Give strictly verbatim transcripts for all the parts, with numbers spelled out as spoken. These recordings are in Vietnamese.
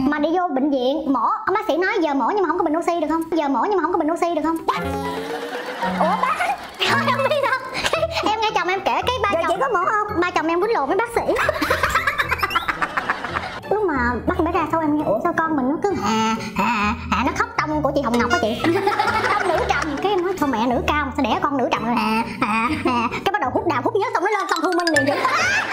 Mà đi vô bệnh viện mổ, ông bác sĩ nói giờ mổ nhưng mà không có bình oxy được không? Giờ mổ nhưng mà không có bình oxy được không? Ủa bác? Thôi không biết đâu. Em nghe chồng em kể cái ba giờ chồng chỉ có mổ không? Ba chồng em quýnh lộn với bác sĩ. Lúc mà bác em bé ra sau em nghe ủa sao con mình nó cứ hà hà hà nó khóc tông của chị Hồng Ngọc á chị. Tông nữ trầm, cái em nói thôi mẹ nữ cao sao đẻ con nữ trầm rồi hà hà hà, cái bắt đầu hút đào hút nhớ xong nó lên xong Thu Minh liền vậy.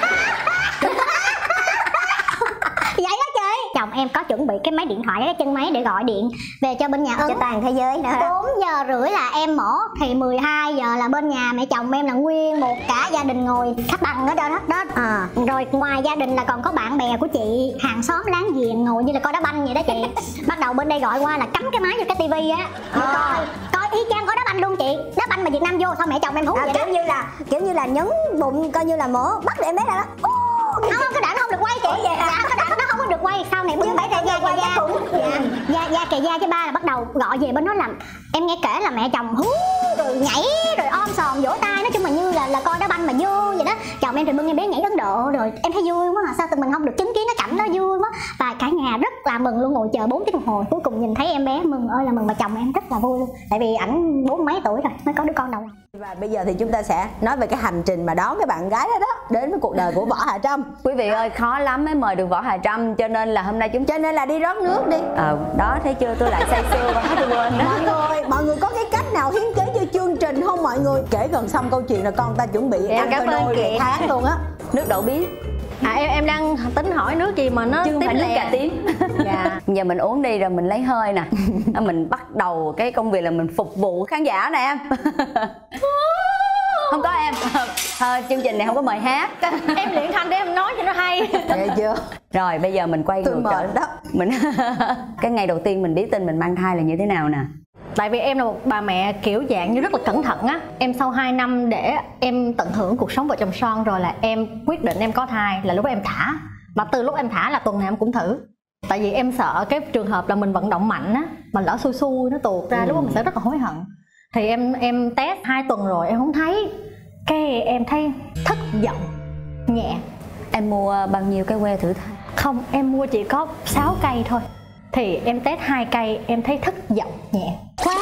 Vậy đó chị. Chồng em có chuẩn bị cái máy điện thoại, cái chân máy để gọi điện về cho bên nhà ứng cho toàn thế giới nữa. Bốn giờ rưỡi là em mổ, thì mười hai giờ là bên nhà mẹ chồng em là nguyên một cả gia đình ngồi khách bằng ở đó đó, đó. À. Rồi ngoài gia đình là còn có bạn bè của chị, hàng xóm láng giềng ngồi như là coi đá banh vậy đó chị. Bắt đầu bên đây gọi qua là cắm cái máy vô cái tivi á, à. coi coi y chang có đá banh luôn chị. Đá banh mà Việt Nam vô sao mẹ chồng em hú à, vậy kiểu đó. như là kiểu như là nhấn bụng coi như là mổ bắt em bé ra đó. Không, không, cái đoạn nó không được quay chị. Ủa vậy à? Dạ, cái đoạn nó không có được quay. Sau này bên phải ra da, da, da, da, da kề da với ba là bắt đầu gọi về bên đó làm. Em nghe kể là mẹ chồng hú rồi nhảy rồi om sòm vỗ tay, nói chung là như là là coi đá banh mà vui vậy đó. Chồng em thì bưng em bé nhảy Ấn Độ rồi em thấy vui quá, sao tụi mình không được chứng kiến cái cảnh đó vui quá. Và cả nhà rất là mừng luôn, ngồi chờ bốn tiếng đồng hồ cuối cùng nhìn thấy em bé mừng ơi là mừng. Và chồng em rất là vui luôn, tại vì ảnh bốn mấy tuổi rồi mới có đứa con đầu lòng. Và bây giờ thì chúng ta sẽ nói về cái hành trình mà đón cái bạn gái đó đó đến với cuộc đời của Võ Hà Trâm. Quý vị ơi, khó lắm mới mời được Võ Hà Trâm, cho nên là hôm nay chúng cho nên là đi rót nước đi. Ờ đó, thấy chưa, tôi lại say sưa quá tôi quên đó. Mọi người, mọi người có cái cách nào hiến kế cho chương trình không mọi người? Kể gần xong câu chuyện là con ta chuẩn bị em ăn cái nôi một tháng luôn á. Nước đậu bí. À em em đang tính hỏi nước gì mà nó chứ không phải nước cà tím. Dạ. Giờ mình uống đi rồi mình lấy hơi nè. Mình bắt đầu cái công việc là mình phục vụ khán giả nè em. Không có em. Thôi chương trình này không có mời hát. Em luyện thanh để em nói cho nó hay. Nghe chưa? Rồi bây giờ mình quay ngược trở đó. Mình cái ngày đầu tiên mình biết tin mình mang thai là như thế nào nè? Tại vì em là một bà mẹ kiểu dạng như rất là cẩn thận á. Em sau hai năm để em tận hưởng cuộc sống vợ chồng son rồi là em quyết định em có thai, là lúc đó em thả. Mà từ lúc em thả là tuần nào em cũng thử. Tại vì em sợ cái trường hợp là mình vận động mạnh á, mà lỡ xui xui nó tuột ra, ừ. lúc đó mình sẽ rất là hối hận. Thì em em test hai tuần rồi em không thấy. Cái em thấy thất vọng nhẹ. Em mua bao nhiêu cái que thử thai? Không, em mua chỉ có sáu cây thôi. Thì em test hai cây em thấy thất vọng nhẹ. Khoan,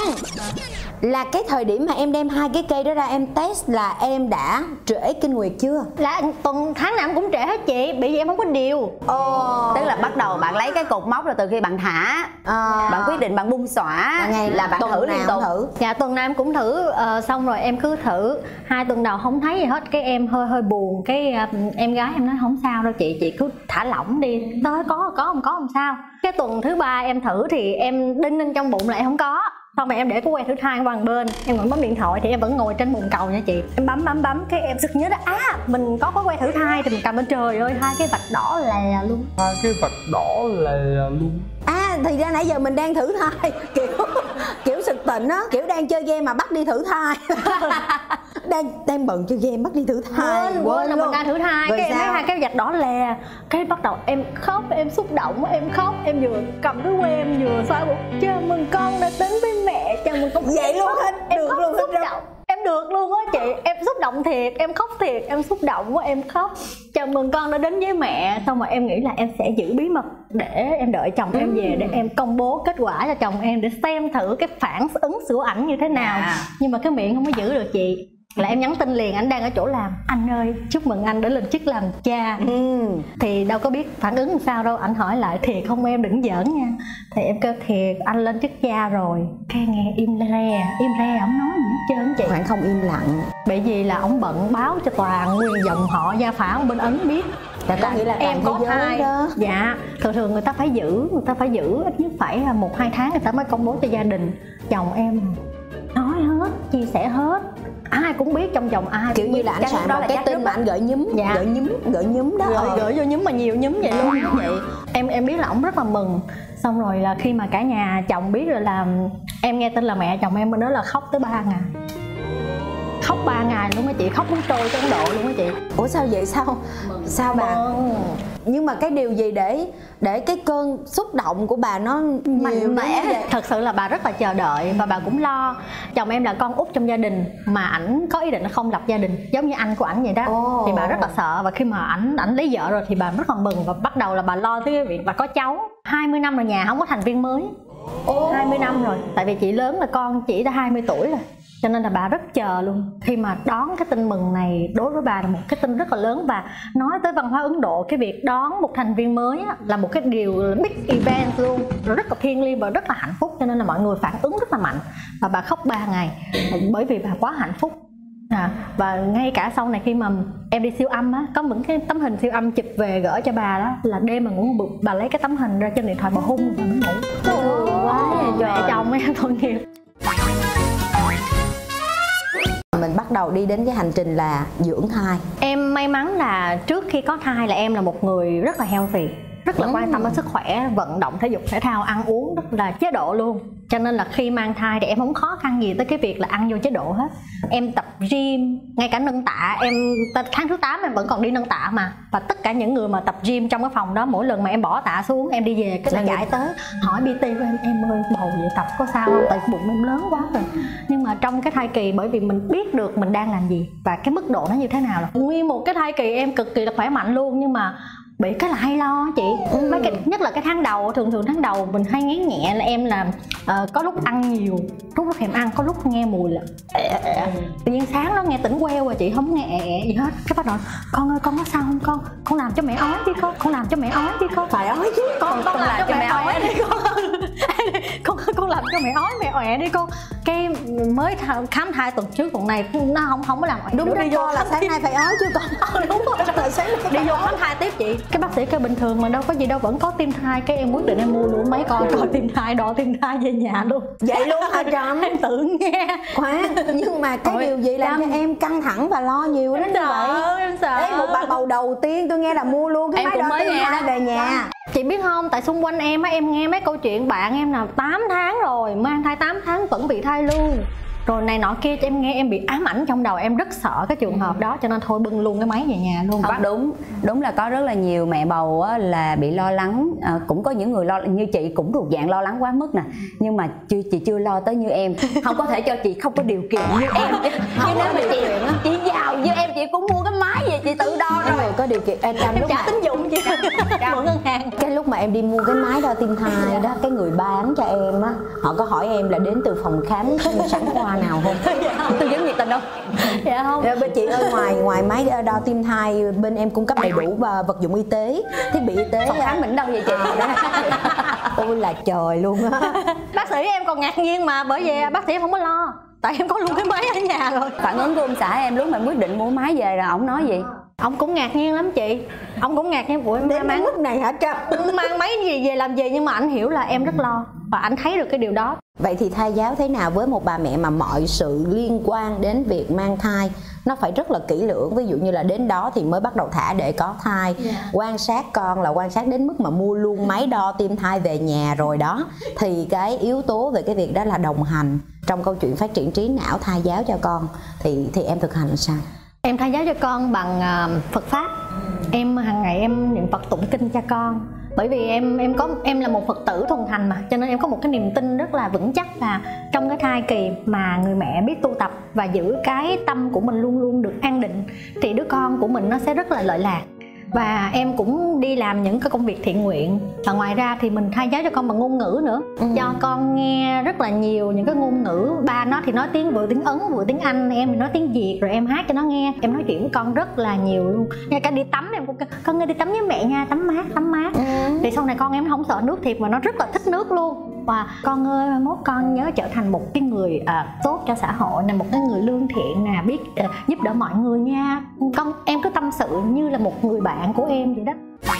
là cái thời điểm mà em đem hai cái cây đó ra em test là em đã trễ kinh nguyệt chưa? Là tuần tháng nào em cũng trễ hết chị, bởi vì em không có điều. Ồ. Tức là bắt đầu bạn lấy cái cột mốc là từ khi bạn thả, à. bạn quyết định bạn bung xõa ngày là bạn thử liên tục. Thử. Dạ tuần nào em cũng thử, uh, xong rồi em cứ thử hai tuần đầu không thấy gì hết, cái em hơi hơi buồn, cái uh, em gái em nói không sao đâu chị, chị cứ thả lỏng đi, tới có có không có không sao. Cái tuần thứ ba em thử thì em đinh lên trong bụng lại không có. Xong rồi em để cái que thử thai qua một bên, em vẫn bấm điện thoại thì em vẫn ngồi trên bồn cầu nha chị. Em bấm bấm bấm cái em sực nhớ đó, à mình có cái que thử thai thì mình cầm lên, trời ơi hai cái vạch đỏ lè luôn. Hai cái vạch đỏ lè luôn. À thì ra nãy giờ mình đang thử thai kiểu kiểu sực tỉnh á, kiểu đang chơi game mà bắt đi thử thai. đang đang bận chơi game bắt đi thử thai. Quên, quên là mình đang thử thai. Rồi cái sao? em thấy hai cái vạch đỏ lè, cái bắt đầu em khóc, em xúc động, em khóc, em vừa cầm cái que em vừa xoa bụng, chào mừng con đã đến với mẹ, chào mừng con. Vậy luôn hết, em được khóc, luôn xúc động. Em được luôn á chị, em xúc động thiệt, em khóc thiệt, em xúc động quá, em khóc. Chào mừng con đã đến với mẹ. Xong rồi em nghĩ là em sẽ giữ bí mật để em đợi chồng em về để em công bố kết quả cho chồng em, để xem thử cái phản ứng của ảnh như thế nào. À. Nhưng mà cái miệng không có giữ được chị. Là em nhắn tin liền, ảnh đang ở chỗ làm, anh ơi chúc mừng anh đã lên chức làm cha. Ừ. Thì đâu có biết phản ứng làm sao đâu, ảnh hỏi lại thiệt không em, đừng giỡn nha. Thì em kêu thiệt anh lên chức cha rồi. Cái nghe im re, im re ổng nói gì hết trơn chị. Khoảng không im lặng. Bởi vì là ổng bận báo cho toàn nguyên dòng họ gia phả bên Ấn biết. Dạ, có nghĩa là em có thai đó. Dạ, thường thường người ta phải giữ, người ta phải giữ ít nhất phải là một hai tháng người ta mới công bố cho gia đình. Chồng em nói hết, chia sẻ hết, ai cũng biết, trong chồng ai kiểu như là anh soạn một cái tin mà anh gửi nhúm, dạ. gửi nhúm, gửi nhúm đó, gửi, gửi vô nhúm mà nhiều nhúm vậy luôn. Vậy em em biết là ổng rất là mừng. Xong rồi là khi mà cả nhà chồng biết rồi là em nghe tin là mẹ chồng em bên đó là khóc tới ba ngày, khóc ba ngày luôn á chị, khóc muốn trôi cái Ấn Độ luôn á chị. Ủa sao vậy, sao mừng. Sao bà mừng. Nhưng mà cái điều gì để để cái cơn xúc động của bà nó mạnh mẽ? Thật sự là bà rất là chờ đợi và bà cũng lo. Chồng em là con út trong gia đình mà ảnh có ý định không lập gia đình giống như anh của ảnh vậy đó. Oh. Thì bà rất là sợ, và khi mà ảnh ảnh lấy vợ rồi thì bà rất là mừng và bắt đầu là bà lo tới cái việc bà có cháu. hai mươi năm rồi nhà không có thành viên mới. oh. hai mươi năm rồi, tại vì chị lớn là con chị đã hai mươi tuổi rồi, cho nên là bà rất chờ luôn khi mà đón cái tin mừng này. Đối với bà là một cái tin rất là lớn, và nói tới văn hóa Ấn Độ, cái việc đón một thành viên mới á, là một cái điều big event luôn, rồi rất là thiêng liêng và rất là hạnh phúc, cho nên là mọi người phản ứng rất là mạnh. Và bà khóc ba ngày bởi vì bà quá hạnh phúc. À, và ngay cả sau này khi mà em đi siêu âm á, có những cái tấm hình siêu âm chụp về gửi cho bà đó, là đêm mà ngủ bực bà lấy cái tấm hình ra trên điện thoại bà hung và mới ngủ. Trời ơi, quá mẹ chồng em tội nghiệp. Mình bắt đầu đi đến cái hành trình là dưỡng thai. Em may mắn là trước khi có thai là em là một người rất là healthy, rất là quan tâm đến sức khỏe, vận động thể dục thể thao, ăn uống rất là chế độ luôn. Cho nên là khi mang thai thì em không khó khăn gì tới cái việc là ăn vô chế độ hết. Em tập gym, ngay cả nâng tạ, em tháng thứ tám em vẫn còn đi nâng tạ mà. Và tất cả những người mà tập gym trong cái phòng đó, mỗi lần mà em bỏ tạ xuống, em đi về cái là chạy tới hỏi pê tê của em, em ơi bầu vậy tập có sao không? Tại bụng em lớn quá rồi. Nhưng mà trong cái thai kỳ, bởi vì mình biết được mình đang làm gì và cái mức độ nó như thế nào, là nguyên một cái thai kỳ em cực kỳ là khỏe mạnh luôn. Nhưng mà bị cái là hay lo chị, ừ. mấy cái nhất là cái tháng đầu, thường thường tháng đầu mình hay ngán nhẹ là em làm uh, có lúc ăn nhiều, lúc lúc thèm ăn, có lúc nghe mùi là tự nhiên sáng nó nghe tỉnh queo rồi chị, không nghe ẹ ẹ gì hết. Cái bắt đầu con ơi con có sao không con, con làm cho mẹ ói đi con, con làm cho mẹ ói đi con. Phải ói chứ con, con, con làm, làm cho mẹ ói đi con. con con làm cho mẹ ói mẹ ọe đi con. Cái mới khám thai tuần trước tuần này nó không không có làm ọe. Đúng rồi, là sáng nay phải ói chứ con. Đúng rồi, sáng nay đi vô khám thai tiếp chị. Cái bác sĩ kêu bình thường mà đâu có gì đâu, vẫn có tim thai. Cái em quyết định em mua luôn mấy con coi tim thai, đo tim thai về nhà luôn. Vậy luôn hả Trâm? Em tự nghe. Khoan, nhưng mà cái Ôi, điều gì làm cho em căng thẳng và lo nhiều đến như vậy? Em sợ. Ê, một bà bầu đầu tiên tôi nghe là mua luôn cái em máy đo tim thai về nhà. Chị biết không, tại xung quanh em á, em nghe mấy câu chuyện bạn em là tám tháng rồi, mang thai tám tháng vẫn bị thai luôn, rồi này nọ kia, cho em nghe em bị ám ảnh trong đầu, em rất sợ cái trường hợp đó, cho nên thôi bưng luôn cái máy về nhà luôn. Không, đúng đúng là có rất là nhiều mẹ bầu á, là bị lo lắng, à, cũng có những người lo như chị cũng thuộc dạng lo lắng quá mức nè, nhưng mà chưa chị chưa lo tới như em, không có thể cho chị không có điều kiện như em. Chứ nếu mà chị chị giàu như em, chị cũng mua cái máy về chị tự đo rồi. Có điều kiện em em trả tín dụng chị mượn ngân hàng. Cái lúc mà em đi mua cái máy đo tim thai đó, cái người bán cho em á, họ có hỏi em là đến từ phòng khám sản khoa nào không? Tư vấn nhiệt tình không? Dạ không. Dạ, bên chị ơi, ngoài ngoài máy đo tim thai bên em cung cấp đầy đủ và vật dụng y tế, thiết bị y tế. Phòng khám mình đâu vậy chị? Ôi là trời luôn á. Bác sĩ em còn ngạc nhiên mà, bởi vì bác sĩ em không có lo, tại em có luôn cái máy ở nhà rồi. Phản ứng của ông xã em lúc mà quyết định mua máy về là ổng nói gì? Ông cũng ngạc nhiên lắm chị, ông cũng ngạc nhiên của em đến mang lúc này hả Trâm? Mang máy gì về làm gì, nhưng mà anh hiểu là em rất lo và anh thấy được cái điều đó. Vậy thì thai giáo thế nào với một bà mẹ mà mọi sự liên quan đến việc mang thai nó phải rất là kỹ lưỡng, ví dụ như là đến đó thì mới bắt đầu thả để có thai, yeah. quan sát con là quan sát đến mức mà mua luôn máy đo tim thai về nhà rồi đó, thì cái yếu tố về cái việc đó là đồng hành trong câu chuyện phát triển trí não thai giáo cho con, thì thì em thực hành sao? Em thai giáo cho con bằng uh, Phật pháp. Em hàng ngày em niệm Phật tụng kinh cho con, bởi vì em em có em là một Phật tử thuần thành mà, cho nên em có một cái niềm tin rất là vững chắc là trong cái thai kỳ mà người mẹ biết tu tập và giữ cái tâm của mình luôn luôn được an định, thì đứa con của mình nó sẽ rất là lợi lạc. Và em cũng đi làm những cái công việc thiện nguyện, và ngoài ra thì mình thai giáo cho con bằng ngôn ngữ nữa, ừ. cho con nghe rất là nhiều những cái ngôn ngữ. Ba nó thì nói tiếng vừa tiếng Ấn vừa tiếng Anh, em thì nói tiếng Việt, rồi em hát cho nó nghe. Em nói chuyện với con rất là nhiều luôn, ngay cả đi tắm em cũng con ơi đi tắm với mẹ nha, tắm mát tắm mát. Ừ. Thì sau này con em không sợ nước thiệt mà nó rất là thích nước luôn. Và con ơi mốt con nhớ trở thành một cái người uh, tốt cho xã hội nè, một cái người lương thiện nè, biết uh, giúp đỡ mọi người nha. Con em cứ tâm sự như là một người bạn của em vậy đó.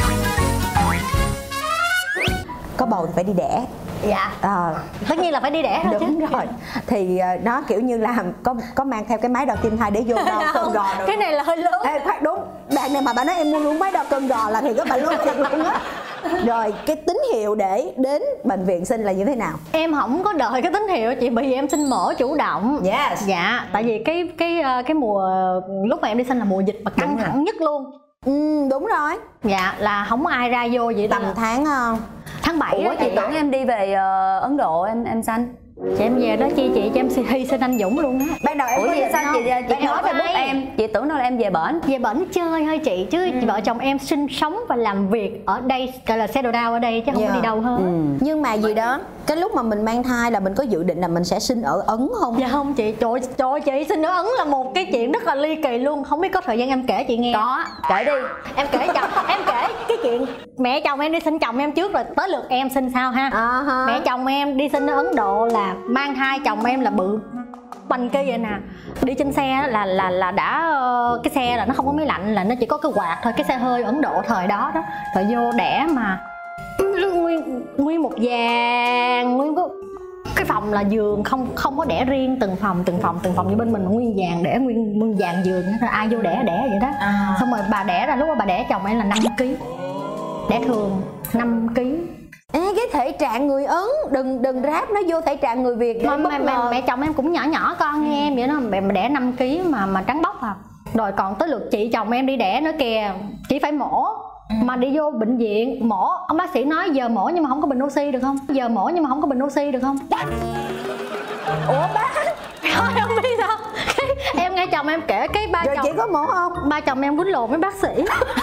Có bầu thì phải đi đẻ. Dạ. À, tất nhiên là phải đi đẻ thôi. Đúng chứ. rồi. Thì nó kiểu như là có có mang theo cái máy đo tim thai để vô đo cơm gò được. Cái này là hơi lớn. Ê, phải đúng. Bạn này mà bà nói em mua luôn máy đo cơm gò là thì có bà luôn thiệt luôn á. Rồi cái tín hiệu để đến bệnh viện sinh là như thế nào? Em không có đợi cái tín hiệu chị, bởi vì em sinh mổ chủ động. Yes. Dạ, tại vì cái cái cái mùa lúc mà em đi sinh là mùa dịch mà căng thẳng nhất luôn. Ừ, đúng rồi. Dạ, là không có ai ra vô vậy. Tầm là... tháng tháng bảy. Ủa chị tưởng em đi về uh, Ấn Độ em em sanh? Chị em về đó chi chị cho em hy sinh anh Dũng luôn á. Ban đầu em Ủa có gì định sao không? chị chị Ban đầu nói Facebook ai? em, chị tưởng đâu là em về bển. Về bển chơi thôi chị, chứ ừ. vợ chồng em sinh sống và làm việc ở đây, gọi là settle down ở đây chứ không Dạ. có đi đâu hết. Ừ. Nhưng mà gì đó, cái lúc mà mình mang thai là mình có dự định là mình sẽ sinh ở Ấn không? Dạ không chị, trời trời chị sinh ở Ấn là một cái chuyện rất là ly kỳ luôn, không biết có thời gian em kể chị nghe. Có, kể đi. Em kể chồng, em kể cái chuyện mẹ chồng em đi sinh chồng em trước rồi tới lượt em sinh sau ha. À, ha. Mẹ chồng em đi sinh ở Ấn Độ là mang thai, chồng em là bự banh kia vậy nè, đi trên xe là là là đã cái xe là nó không có máy lạnh, là nó chỉ có cái quạt thôi, cái xe hơi Ấn Độ thời đó đó, rồi vô đẻ mà nguyên nguyên một dàn, nguyên có cái phòng là giường, không không có đẻ riêng từng phòng từng phòng từng phòng như bên mình, nguyên dàn đẻ nguyên nguyên dàn giường, ai vô đẻ đẻ vậy đó. À. Xong rồi bà đẻ ra, lúc đó bà đẻ chồng em là năm ký, đẻ thường năm ký. Ê, cái thể trạng người Ấn, đừng đừng ráp nó vô thể trạng người Việt. Mà, mà, mà mẹ chồng em cũng nhỏ nhỏ con như em vậy đó, mẹ đẻ năm ký mà mà trắng bóc à. Rồi còn tới lượt chị chồng em đi đẻ nữa kìa, chỉ phải mổ. Mà đi vô bệnh viện mổ, ông bác sĩ nói giờ mổ nhưng mà không có bình oxy được không? Giờ mổ nhưng mà không có bình oxy được không? Ủa bác? Thôi không biết sao. Cái, em nghe chồng em kể cái ba Rồi chồng chị có mổ không? ba chồng em quýnh lộn với bác sĩ.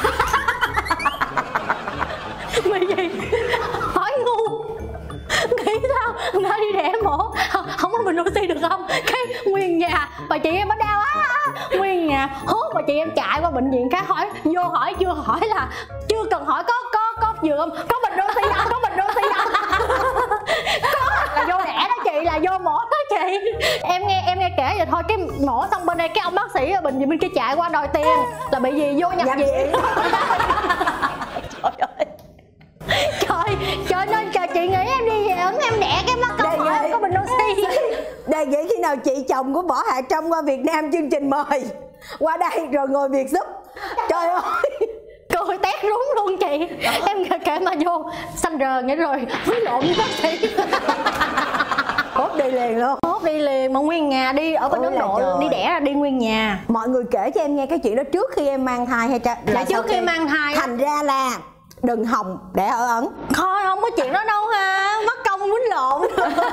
Bởi vì hỏi ngu, nghĩ sao người ta đi đẻ mổ không, không có bình oxy được không? Cái nguyên nhà bà chị em bắt đau á, nguyên nhà hốt, bà chị em chạy qua bệnh viện khác hỏi, vô hỏi chưa hỏi là chưa cần hỏi có có có giường không, có bình oxy không, có bình oxy không. Có là vô đẻ đó chị, là vô mổ đó chị. Em nghe em nghe kể vậy thôi, cái mổ xong bên đây cái ông bác sĩ ở bệnh viện bên kia chạy qua đòi tiền, là bị gì vô nhập viện. Trời ơi, trời trời nên trời chị nghĩ em đi về Ấn em đẻ cái mắt câu hỏi em có bình oxy. Đề nghị khi nào chị chồng của Võ Hạ Trâm qua Việt Nam chương trình mời qua đây rồi ngồi Việt giúp. Trời ơi, Cười tét rúng luôn chị. Em kể, kể mà vô xanh rờ nghĩa rồi hối lộn với bác sĩ. hốt đi liền luôn. Hốt đi liền mà nguyên nhà đi ở bên Ấn Độ, đi đẻ ra đi nguyên nhà. Mọi người kể cho em nghe cái chuyện đó trước khi em mang thai hay cha? Là trước khi mang thai. Thành ra là đừng hòng để ở Ấn. Thôi không có chuyện đó đâu ha, mất công quýnh lộn.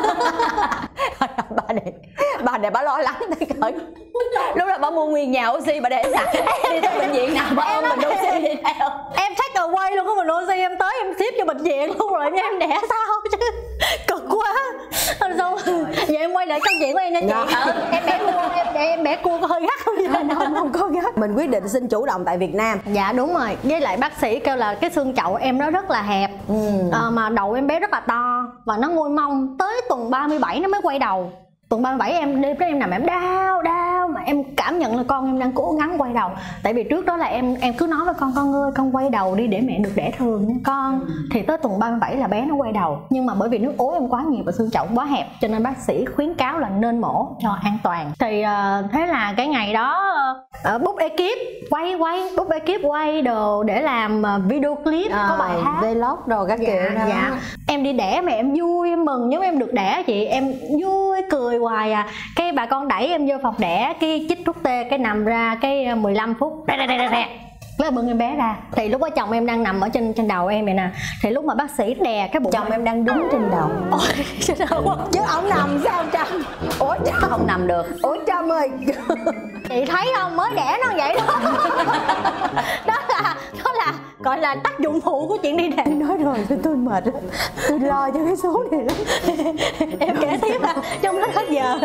Bà này, bà này bà lo lắng thấy cỡ lúc đó bà mua nguyên nhà oxy bà để sẵn, đi tới bệnh viện nào bà ôm bình oxy đi theo. Em take away luôn, có bình oxy em tới em ship cho bệnh viện luôn rồi em đẻ sao chứ cực quá. Rồi xong vậy em quay lại câu chuyện của em nha chị. Ừ, em bé cua em để em bé cua có hơi gắt không vậy? Không, không có gắt. Mình quyết định sinh chủ động tại Việt Nam. Dạ đúng rồi, với lại bác sĩ kêu là cái xương chậu em nó rất là hẹp. Ừ. À, mà đầu em bé rất là to và nó nguôi mông, tới tuần ba mươi bảy nó mới quay đầu. Tuần ba mươi bảy em đêm đó em nằm em đau đau mà em cảm nhận là con em đang cố gắng quay đầu. Tại vì trước đó là em em cứ nói với con, con ơi con quay đầu đi để mẹ được đẻ thường nha con. Thì tới tuần ba mươi bảy là bé nó quay đầu, nhưng mà bởi vì nước ối em quá nhiều và xương chậu quá hẹp cho nên bác sĩ khuyến cáo là nên mổ cho an toàn. Thì uh, thế là cái ngày đó uh, book ekip quay quay book ekip quay đồ để làm uh, video clip à, có bài hát vlog đồ các dạ, kiểu đó. Dạ. Em đi đẻ mà em vui em mừng giống em được đẻ chị, em vui cười hoài à. Cái bà con đẩy em vô phòng đẻ, cái chích thuốc tê, cái nằm ra cái mười lăm phút rè rè rè rè lấy bưng em bé ra. Thì lúc đó chồng em đang nằm ở trên trên đầu em vậy nè. Thì lúc mà bác sĩ đè cái bụng chồng em đang đứng trên đầu. Ôi, chứ ông nằm sao Trâm? Ủa Trâm Không nằm được. Ủa Trâm ơi, chị thấy không, mới đẻ nó vậy đó. Đó là đó là gọi là tác dụng phụ của chuyện đi đẻ. nói rồi tôi, tôi mệt lắm, tôi lo cho cái số này lắm. Em kể tiếp là trong lúc hết giờ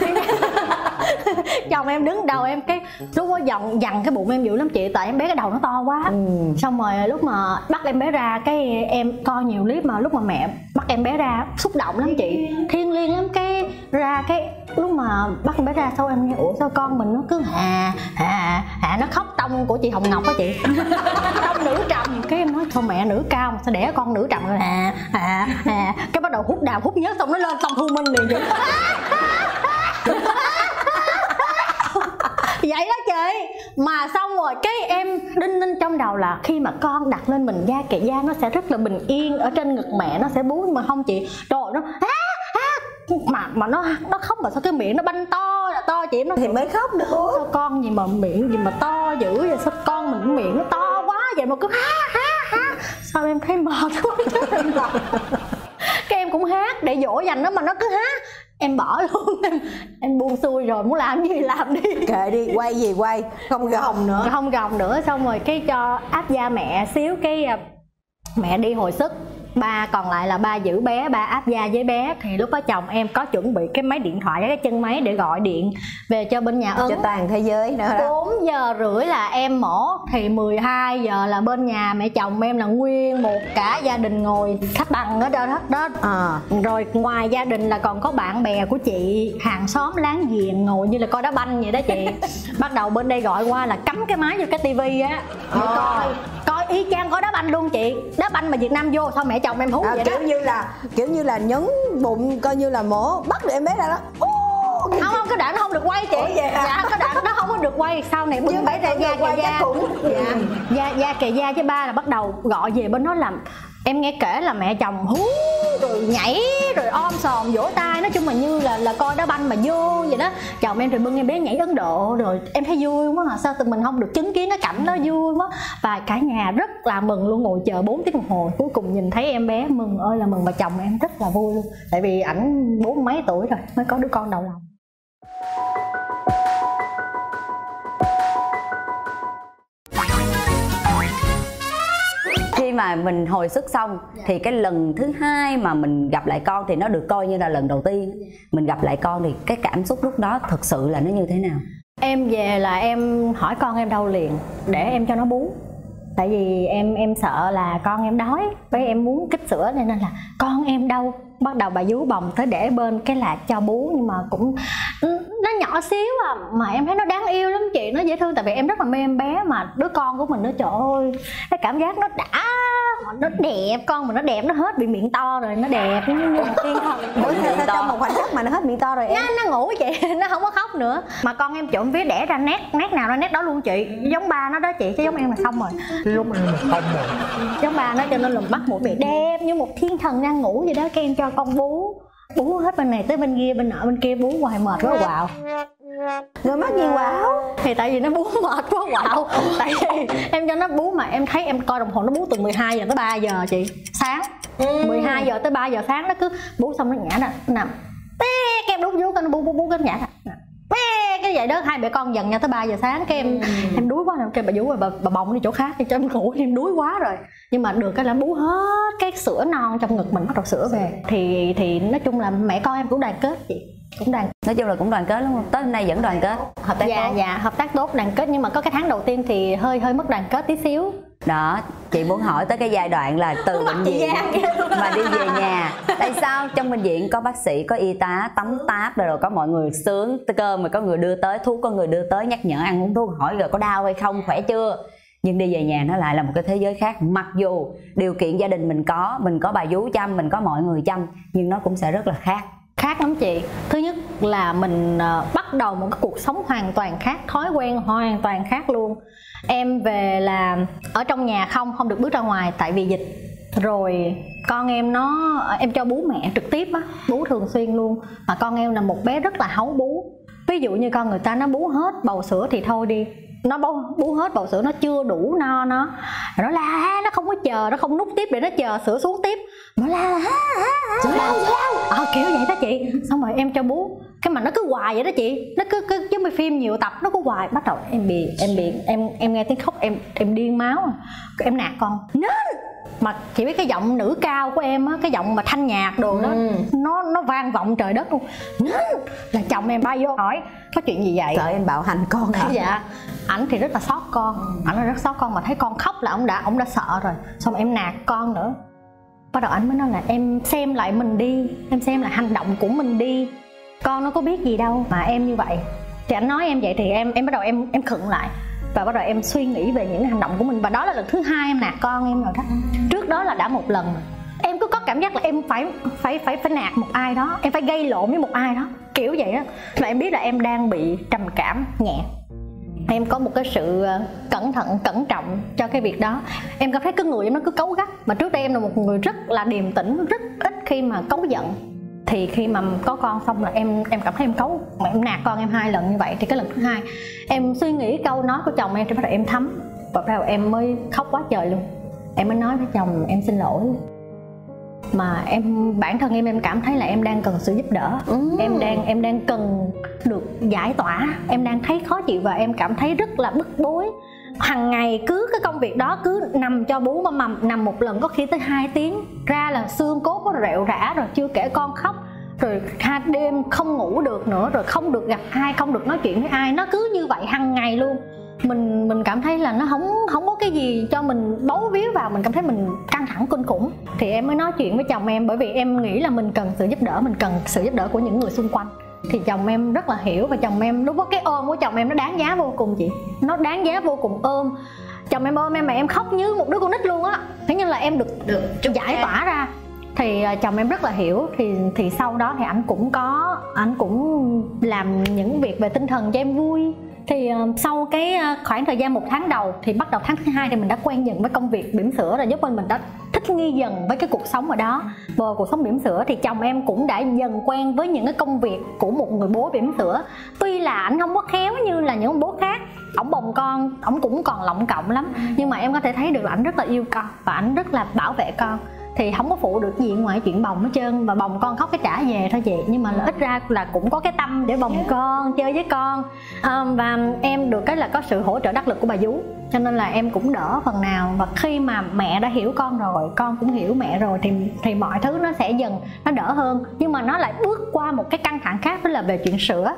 chồng em đứng đầu em, cái lúc đó dằn dằn cái bụng em dữ lắm chị, tại em bé cái đầu nó to quá. Ừ. Xong rồi lúc mà bắt em bé ra, cái em coi nhiều clip mà lúc mà mẹ bắt em bé ra xúc động lắm chị, thiêng liêng lắm. Cái ra cái lúc mà bắt em bé ra sau em nghe ủa sao con mình nó cứ hà hà hà nó khóc tông của chị Hồng Ngọc á chị. Tông nữ trầm, cái em nói thôi mẹ nữ cao mà sao đẻ con nữ trầm rồi hà hà hà, cái bắt đầu hút đào hút nhớt xong nó lên xong thu minh liền vậy. Vậy đó chị. Mà xong rồi cái em đinh ninh trong đầu là khi mà con đặt lên mình da kệ da nó sẽ rất là bình yên, ở trên ngực mẹ nó sẽ bú, mà không chị trời nó á á mà mà nó nó khóc mà sao cái miệng nó banh to là to chị, nó thì mới khóc được. sao con gì mà miệng gì mà to dữ vậy, sao con mình miệng nó to quá vậy mà cứ ha ha ha, sao em thấy mệt quá. Cái em cũng hát hát để dỗ dành nó mà nó cứ hát, em bỏ luôn. em, em buông xuôi rồi, muốn làm gì làm đi, kệ đi, quay gì quay, không gồng nữa, không gồng nữa. Xong rồi cái cho áp da mẹ xíu, cái mẹ đi hồi sức, ba còn lại là ba giữ bé, ba áp da với bé. Thì lúc đó chồng em có chuẩn bị cái máy điện thoại, cái chân máy để gọi điện về cho bên nhà Ấn cho toàn thế giới nữa đó. Bốn giờ rưỡi là em mổ, thì mười hai giờ là bên nhà mẹ chồng em là nguyên một cả gia đình ngồi khách bằng ở đó đó. À. Rồi ngoài gia đình là còn có bạn bè của chị, hàng xóm láng giềng ngồi như là coi đá banh vậy đó chị. Bắt đầu bên đây gọi qua là cắm cái máy vô cái tivi á để à. coi coi y chang có đá banh luôn chị. Đá banh mà Việt Nam vô sao mẹ chồng em hú à, vậy kiểu đó. như là kiểu như là nhấn bụng coi như là mổ bắt được em bé ra đó. Không không, cái đoạn nó không được quay chị. Dạ cái đoạn nó không có được quay. Sau này bưng bể ra da kề da. Dạ da da kề da với ba là bắt đầu gọi về bên đó làm. Em nghe kể là mẹ chồng hú rồi nhảy rồi om sòm vỗ tay, nói chung là như là là coi đá banh mà vô vậy đó. Chồng em thì bưng em bé nhảy Ấn Độ, rồi em thấy vui quá à. Sao tụi mình không được chứng kiến cái cảnh đó, vui quá. Và cả nhà rất là mừng luôn, ngồi chờ bốn tiếng đồng hồ, cuối cùng nhìn thấy em bé mừng ơi là mừng. Và chồng em rất là vui luôn, tại vì ảnh bốn mấy tuổi rồi mới có đứa con đầu lòng. Khi mà mình hồi sức xong thì cái lần thứ hai mà mình gặp lại con thì nó được coi như là lần đầu tiên mình gặp lại con, thì cái cảm xúc lúc đó thực sự là nó như thế nào? Em về là em hỏi con em đâu liền để em cho nó bú. Tại vì em em sợ là con em đói, với em muốn kích sữa nên là con em đâu. Bắt đầu bà vú bồng tới để bên cái là cho bú, nhưng mà cũng nó nhỏ xíu à, mà em thấy nó đáng yêu lắm chị, nó dễ thương. Tại vì em rất là mê em bé mà, đứa con của mình nó trời ơi, cái cảm giác nó đã, nó đẹp, con mình nó đẹp, nó hết bị miệng to rồi, nó đẹp như như một thiên thần. Bởi sao trong một khoảnh khắc mà nó hết miệng to rồi em? Nó, nó ngủ chị, nó không có khóc nữa. Mà con em trộm vía đẻ ra nét nét nào ra nét đó luôn chị, giống ba nó đó chị, chứ giống em là xong rồi. Giống em là không rồi. Giống ba nó, cho nên là mắt mũi miệng đẹp như một thiên thần đang ngủ vậy đó. Cái em cho con bú, bú hết bên này tới bên kia, bên nọ bên kia, bú hoài mệt quá quạo. Rồi mắc gì quạo? Thì tại vì nó bú mệt quá quạo. Tại vì em cho nó bú mà em thấy em coi đồng hồ nó bú từ mười hai giờ tới ba giờ chị, sáng. ừ. mười hai giờ tới ba giờ sáng nó cứ bú xong nó nhả ra nằm. Cái em đút vú cái nó bú bú bú cái nhả ra. Cái vậy đó, hai mẹ con dần nhau tới ba giờ sáng. Cái em ừ. em đuối quá rồi, cái bà vú rồi bà, bà bồng đi chỗ khác cho em ngủ, em đuối quá rồi. Nhưng mà được cái là bú hết cái sữa non trong ngực mình, bắt đầu sữa về. Thì thì nói chung là mẹ con em cũng đoàn kết chị, cũng đoàn nói chung là cũng đoàn kết đúng không? Tới hôm nay vẫn đoàn kết, hợp tác dạ, tốt. Dạ hợp tác tốt, đoàn kết. Nhưng mà có cái tháng đầu tiên thì hơi hơi mất đoàn kết tí xíu. Đó, chị muốn hỏi tới cái giai đoạn là từ bệnh viện mà đi về nhà. Tại sao trong bệnh viện có bác sĩ, có y tá tắm táp rồi, rồi có mọi người sướng cơm, mà có người đưa tới thuốc, có người đưa tới nhắc nhở ăn uống thuốc, hỏi rồi có đau hay không, khỏe chưa. Nhưng đi về nhà nó lại là một cái thế giới khác. Mặc dù điều kiện gia đình mình có, mình có bà vú chăm, mình có mọi người chăm, nhưng nó cũng sẽ rất là khác. Khác lắm chị. Thứ nhất là mình uh, bắt đầu một cái cuộc sống hoàn toàn khác, thói quen hoàn toàn khác luôn. Em về là ở trong nhà không, không được bước ra ngoài tại vì dịch. Rồi con em nó, em cho bú mẹ trực tiếp á, bú thường xuyên luôn. Mà con em là một bé rất là háu bú. Ví dụ như con người ta nó bú hết bầu sữa thì thôi đi, nó bú, bú hết bầu sữa nó chưa đủ no nó, nó la, nó không có chờ, nó không nút tiếp để nó chờ sữa xuống tiếp, nó la sữa đâu sữa đâu ờ kiểu vậy đó chị. Xong rồi em cho bú, cái mà nó cứ hoài vậy đó chị, nó cứ cứ giống như phim nhiều tập, nó cứ hoài. Bắt đầu em bị em bị em em nghe tiếng khóc em em điên máu, em nạt con nên. Mà chị biết cái giọng nữ cao của em á, cái giọng mà thanh nhạc đồ đó, ừ. nó nó vang vọng trời đất luôn. Nên là chồng em bay vô hỏi có chuyện gì vậy, sợ em bạo hành con hả? Dạ, ảnh thì rất là xót con, ảnh là rất xót con, mà thấy con khóc là ông đã ông đã sợ rồi. Xong em nạt con nữa, bắt đầu ảnh mới nói là em xem lại mình đi, em xem lại hành động của mình đi, con nó có biết gì đâu mà em như vậy. Thì ảnh nói em vậy thì em em bắt đầu em em khựng lại và bắt đầu em suy nghĩ về những hành động của mình. Và đó là lần thứ hai em nạt con em rồi đó. Trước đó là đã một lần rồi. Em cứ có cảm giác là em phải phải phải phải nạt một ai đó, em phải gây lộn với một ai đó, kiểu vậy đó. Là em biết là em đang bị trầm cảm nhẹ. Em có một cái sự cẩn thận, cẩn trọng cho cái việc đó. Em cảm thấy cái người em nó cứ cáu gắt. Mà trước đây em là một người rất là điềm tĩnh, rất ít khi mà cáu giận. Thì khi mà có con xong là em em cảm thấy em cáu, mà em nạt con em hai lần như vậy. Thì cái lần thứ hai em suy nghĩ câu nói của chồng em, thì bắt đầu em thấm. Và bắt đầu em mới khóc quá trời luôn. Em mới nói với chồng em xin lỗi. mà em bản thân em em cảm thấy là em đang cần sự giúp đỡ. ừ. em đang em đang cần được giải tỏa, em đang thấy khó chịu và em cảm thấy rất là bức bối. Hằng ngày cứ cái công việc đó cứ nằm cho bú mà mầm nằm một lần có khi tới hai tiếng, ra là xương cốt nó rệu rã rồi, chưa kể con khóc, rồi hai đêm không ngủ được nữa, rồi không được gặp ai, không được nói chuyện với ai, nó cứ như vậy hằng ngày luôn. Mình mình cảm thấy là nó không không có cái gì cho mình bấu víu vào, mình cảm thấy mình căng thẳng kinh khủng. Thì em mới nói chuyện với chồng em, bởi vì em nghĩ là mình cần sự giúp đỡ, mình cần sự giúp đỡ của những người xung quanh. Thì chồng em rất là hiểu, và chồng em lúc đó cái ôm của chồng em nó đáng giá vô cùng chị, nó đáng giá vô cùng. Ôm chồng em ôm em mà em khóc như một đứa con nít luôn á, thế nhưng là em được được giải tỏa ra. Thì chồng em rất là hiểu. Thì thì sau đó thì anh cũng có anh cũng làm những việc về tinh thần cho em vui. Thì uh, sau cái uh, khoảng thời gian một tháng đầu thì bắt đầu tháng thứ hai thì mình đã quen dần với công việc bỉm sữa rồi, giúp mình mình đã thích nghi dần với cái cuộc sống ở đó. Và cuộc sống bỉm sữa thì chồng em cũng đã dần quen với những cái công việc của một người bố bỉm sữa. Tuy là anh không có khéo như là những ông bố khác, ổng bồng con ổng cũng còn lọng cộng lắm, nhưng mà em có thể thấy được là ảnh rất là yêu con và ảnh rất là bảo vệ con. Thì không có phụ được gì ngoài chuyện bồng hết trơn, và bồng con khóc cái trả về thôi chị, nhưng mà ít ra là cũng có cái tâm để bồng con, chơi với con. à, Và em được cái là có sự hỗ trợ đắc lực của bà vú, cho nên là em cũng đỡ phần nào. Và khi mà mẹ đã hiểu con rồi, con cũng hiểu mẹ rồi, thì thì mọi thứ nó sẽ dần nó đỡ hơn. Nhưng mà nó lại bước qua một cái căng thẳng khác, đó là về chuyện sữa.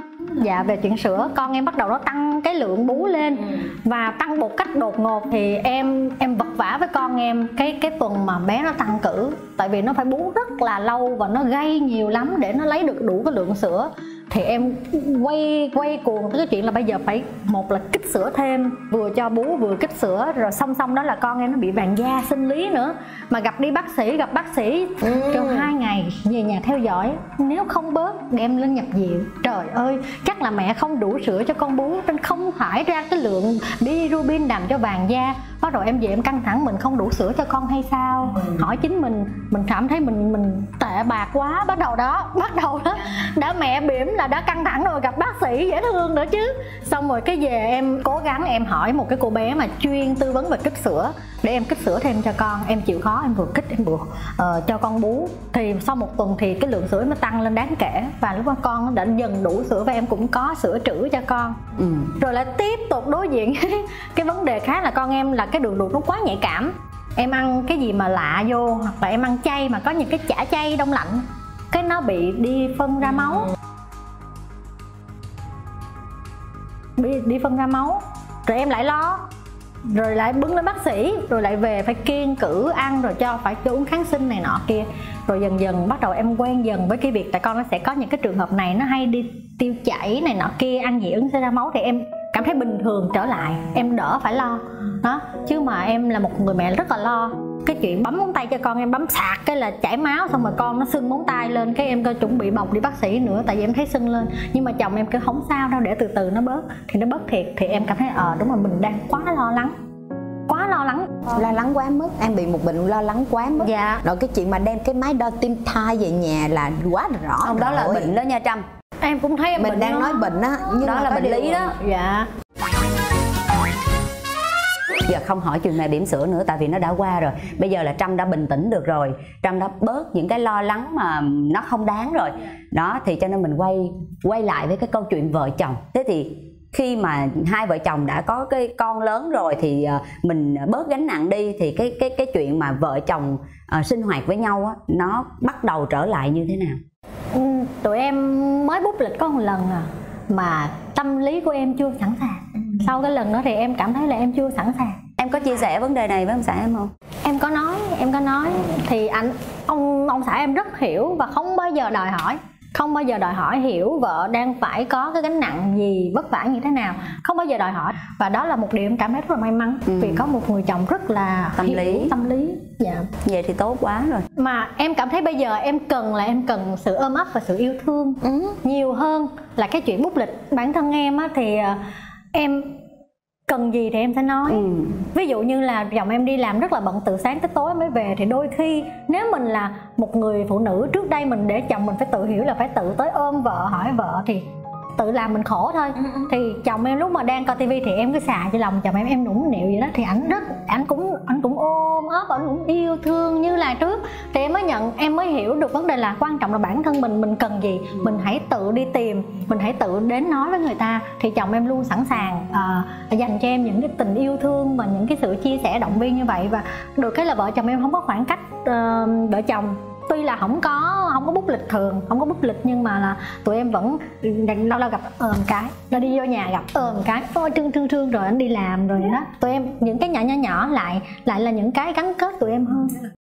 Dạ, về chuyện sữa, con em bắt đầu nó tăng cái lượng bú lên và tăng một cách đột ngột. Thì em em vật vã với con em cái cái tuần mà bé nó tăng cử, tại vì nó phải bú rất là lâu và nó gây nhiều lắm để nó lấy được đủ cái lượng sữa. Thì em quay quay cuồng tới cái chuyện là bây giờ phải một là kích sữa thêm, vừa cho bú vừa kích sữa, rồi song song đó là con em nó bị vàng da sinh lý nữa. Mà gặp đi bác sĩ, gặp bác sĩ ừ. kêu hai ngày về nhà theo dõi, nếu không bớt đem lên nhập viện. Trời ơi, chắc là mẹ không đủ sữa cho con bú nên không thải ra cái lượng bilirubin làm cho vàng da. Bắt đầu em về em căng thẳng, mình không đủ sữa cho con hay sao? ừ. Hỏi chính mình, mình cảm thấy mình mình tệ bạc quá. Bắt đầu đó, bắt đầu đó đã mẹ bỉm là đã căng thẳng rồi, gặp bác sĩ dễ thương nữa chứ. Xong rồi cái về em cố gắng em hỏi một cái cô bé mà chuyên tư vấn về kích sữa để em kích sữa thêm cho con. Em chịu khó em vừa kích em vừa uh, cho con bú. Thì sau một tuần thì cái lượng sữa nó tăng lên đáng kể, và lúc đó con nó đã dần đủ sữa và em cũng có sữa trữ cho con. ừ. Rồi lại tiếp tục đối diện cái vấn đề khác là con em là cái đường ruột nó quá nhạy cảm. Em ăn cái gì mà lạ vô, hoặc là em ăn chay mà có những cái chả chay đông lạnh, cái nó bị đi phân ra máu. Đi, đi phân ra máu, rồi em lại lo, rồi lại bưng lên bác sĩ, rồi lại về phải kiêng cữ ăn, rồi cho phải cho uống kháng sinh này nọ kia. Rồi dần dần bắt đầu em quen dần với cái việc tại con nó sẽ có những cái trường hợp này, nó hay đi tiêu chảy này nọ kia, ăn dị ứng sẽ ra máu, thì em cảm thấy bình thường trở lại, em đỡ phải lo đó. Chứ mà em là một người mẹ rất là lo cái chuyện bấm móng tay cho con, em bấm sạc cái là chảy máu, xong rồi con nó sưng móng tay lên, cái em coi chuẩn bị bọc đi bác sĩ nữa, tại vì em thấy sưng lên. Nhưng mà chồng em kêu không sao đâu, để từ từ nó bớt. Thì nó bớt thiệt, thì em cảm thấy ờ à, đúng rồi, mình đang quá lo lắng, quá lo lắng lo lắng quá mức. Em bị một bệnh lo lắng quá mức. Dạ. Rồi cái chuyện mà đem cái máy đo tim thai về nhà là quá rõ. Không, đó là bệnh đó nha Trâm. Em cũng thấy em mình bệnh đang đó. nói bệnh á, nhưng đó mà là bệnh điều... lý đó. Dạ. Giờ không hỏi chuyện này bỉm sữa nữa, tại vì nó đã qua rồi. Bây giờ là Trâm đã bình tĩnh được rồi, Trâm đã bớt những cái lo lắng mà nó không đáng rồi đó. Thì cho nên mình quay quay lại với cái câu chuyện vợ chồng. Thế thì khi mà hai vợ chồng đã có cái con lớn rồi thì mình bớt gánh nặng đi, thì cái cái cái chuyện mà vợ chồng uh, sinh hoạt với nhau á, nó bắt đầu trở lại như thế nào? Ừ, tụi em mới bút lịch có một lần à, mà tâm lý của em chưa sẵn sàng. ừ. Sau cái lần đó thì em cảm thấy là em chưa sẵn sàng. Em có chia sẻ vấn đề này với ông xã em không? Em có nói, em có nói thì anh ông ông xã em rất hiểu và không bao giờ đòi hỏi, không bao giờ đòi hỏi hiểu vợ đang phải có cái gánh nặng gì, vất vả như thế nào, không bao giờ đòi hỏi. Và đó là một điều em cảm thấy rất là may mắn, ừ. vì có một người chồng rất là tâm hiểu, lý tâm lý. Dạ. Vậy thì tốt quá rồi. Mà em cảm thấy bây giờ em cần là em cần sự ôm ấp và sự yêu thương ừ. nhiều hơn là cái chuyện bút lịch. Bản thân em á thì em cần gì thì em sẽ nói. ừ. Ví dụ như là chồng em đi làm rất là bận từ sáng tới tối mới về, thì đôi khi nếu mình là một người phụ nữ trước đây mình để chồng mình phải tự hiểu là phải tự tới ôm vợ, hỏi vợ, thì tự làm mình khổ thôi. ừ. Thì chồng em lúc mà đang coi tivi thì em cứ xà cho lòng chồng em, em nũng nịu vậy đó, thì ảnh rất ảnh cũng ảnh cũng ôm ấp, ảnh cũng yêu thương như là trước. Thì em mới chồng em mới hiểu được vấn đề là quan trọng là bản thân mình mình cần gì, mình hãy tự đi tìm, mình hãy tự đến nói với người ta. Thì chồng em luôn sẵn sàng uh, dành cho em những cái tình yêu thương và những cái sự chia sẻ động viên như vậy. Và được cái là vợ chồng em không có khoảng cách uh, vợ chồng. Tuy là không có không có bút lịch thường, không có bút lịch, nhưng mà là tụi em vẫn lâu lâu gặp ờm cái, nó đi vô nhà gặp ờm cái, ôi trương trương trương rồi anh đi làm rồi đó. Tụi em những cái nhỏ nhỏ nhỏ lại lại là những cái gắn kết tụi em hơn.